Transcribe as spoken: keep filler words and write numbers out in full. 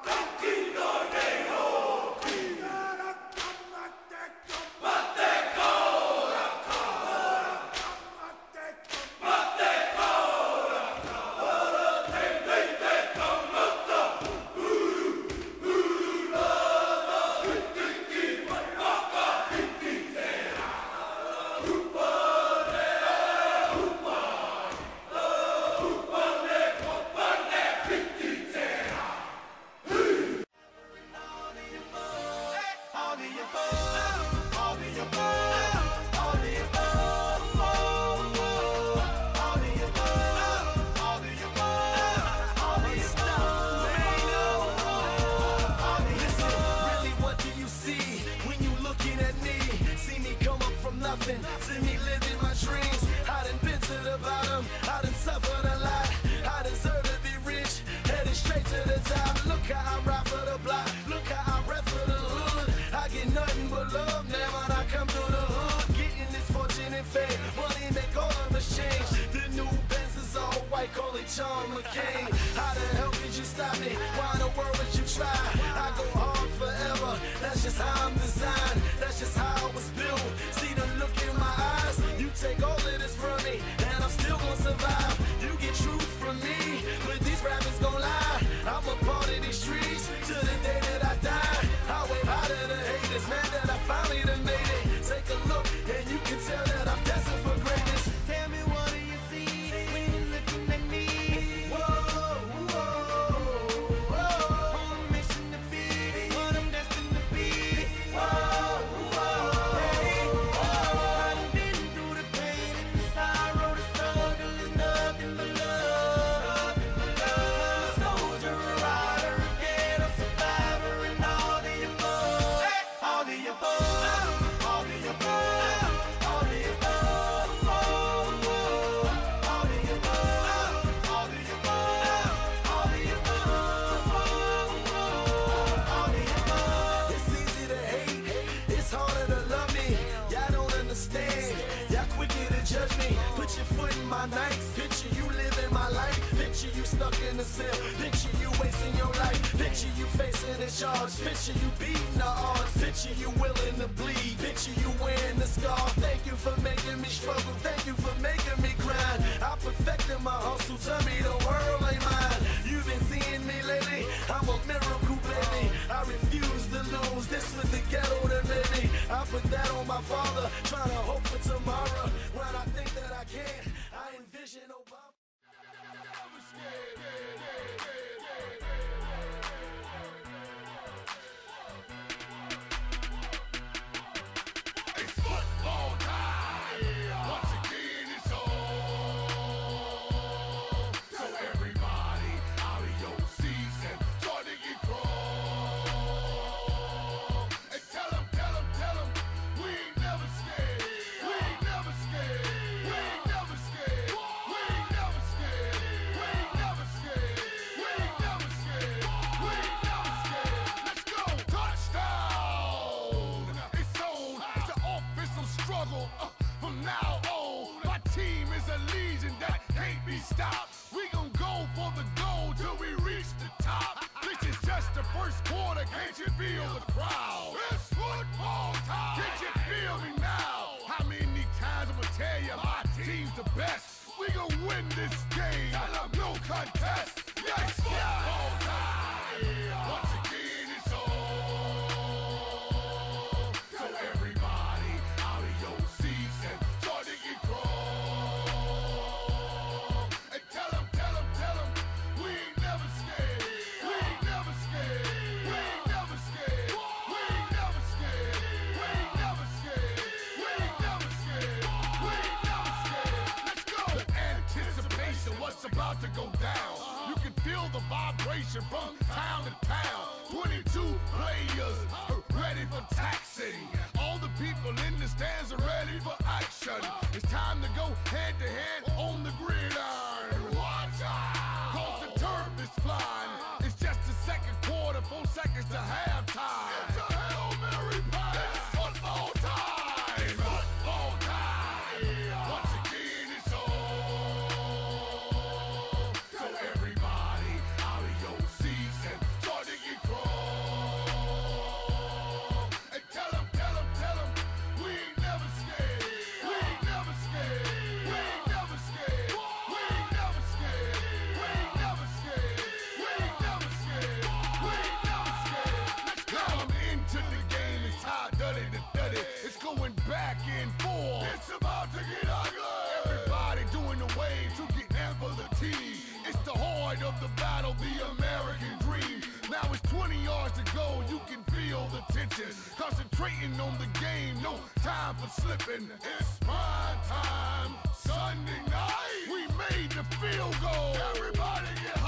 See me living my dreams. I done been to the bottom, I done suffered a lot. I deserve to be rich, headed straight to the top. Look how I ride for the block, look how I rap for the hood. I get nothing but love now when I come through the hood. Getting this fortune and fame, money make all of us change. The new Benz is all white, call it John McCain. How the hell could you stop me? Why in the world would you try? I go hard forever, that's just how I'm designed. That's just how I was built. See the look in my eyes, you take all of this from me, and I'm still gonna survive. You get truth from me, but these rappers gon' lie. I'm a part of these streets to the day that I die. I wave high to the haters, man, that I finally done made it. Take a look, and you can tell that I'm destined for greatness. Tell me, what do you see when you're looking at me? Whoa, whoa, whoa. On a mission to be what I'm destined to be. Whoa, whoa, hey, whoa. I've been through the pain and the sorrow, the struggle is nothing but love. I'm a soldier, a rider, a ghetto survivor, and all the above, all the above, all the above, all the above, all the above, all the above, all the above, all the above. It's easy to hate, it's harder to love me. Y'all don't understand, y'all quicker to judge me. Put your foot in my nights, picture you living my life. Picture you stuck in the cell, picture you wasting your life. Picture you facing a charge, picture you beating the odds. Picture you willing to bleed, picture you wearing the scar. Thank you for making me struggle, thank you for making me grind. I perfected my hustle, tell me the world ain't mine. You've been seeing me lately, I'm a miracle baby. I refuse to lose, this was the ghetto that made me. I put that on my father, trying to hope for tomorrow. When I think that I can't, I envision Obama. It's football time. Once again, it's on. So everybody out of your seats and join the get crawl. And tell them, tell them, tell them, we ain't never scared. We ain't never scared. We ain't never scared. We ain't never scared. We ain't never scared. We ain't never scared. We ain't never scared. Let's go. Touchdown. It's on. It's an offensive struggle. Uh, from now on, my team is a legion that can't be stopped. We gon' go for the goal till we reach the top. This is just the first quarter. Can't you feel the crowd? It's football time. Can't you feel me now? How many times I'ma tell you my team's the best? We gon' win this game. No contest. Yes, football time. Once again, it's on. So everybody out of your seats and join the get crawl. And tell them, tell them, tell them, we ain't never scared. We ain't never scared. We ain't never scared. We ain't never scared. We ain't never scared. We ain't never scared. We ain't never scared. Let's go. The anticipation, what's about to go down. You can feel the vibration from town to town. twenty-two players are ready for taxing. All the people in the stands are ready for action. It's time to go head to head on the gridiron. Watch out! Cause the turf is flying. It's just the second quarter, four seconds to halftime. It's a Hail Mary pass. It's football time. It's football time. Once again, it's on. So everybody out of your seats and join the get all the tension. Concentrating on the game, no time for slipping. It's my time, Sunday night. We made the field goal. Everybody get